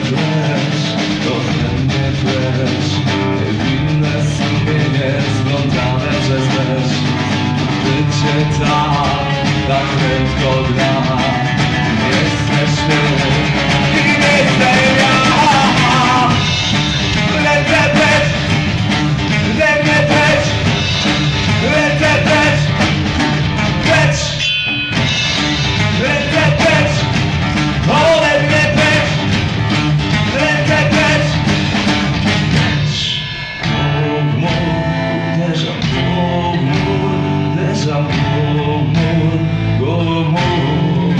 precz, ode mnie precz. Niewinne sumienie zglądane przez deszcz. Życie tak prędko gra. Jesteś ty i jestem ja. Lecę precz, ode mnie precz. Lecę precz, precz. Lecę precz, ode mnie precz. Lecę precz, precz. W mur uderzam, w mur uderzam, w mur, w mur.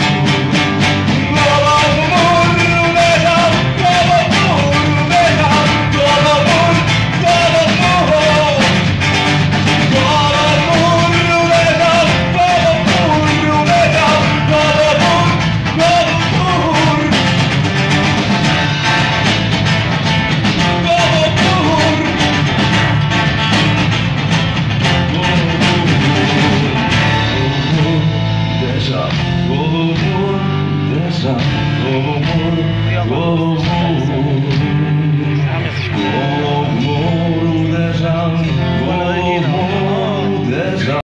Uderzam,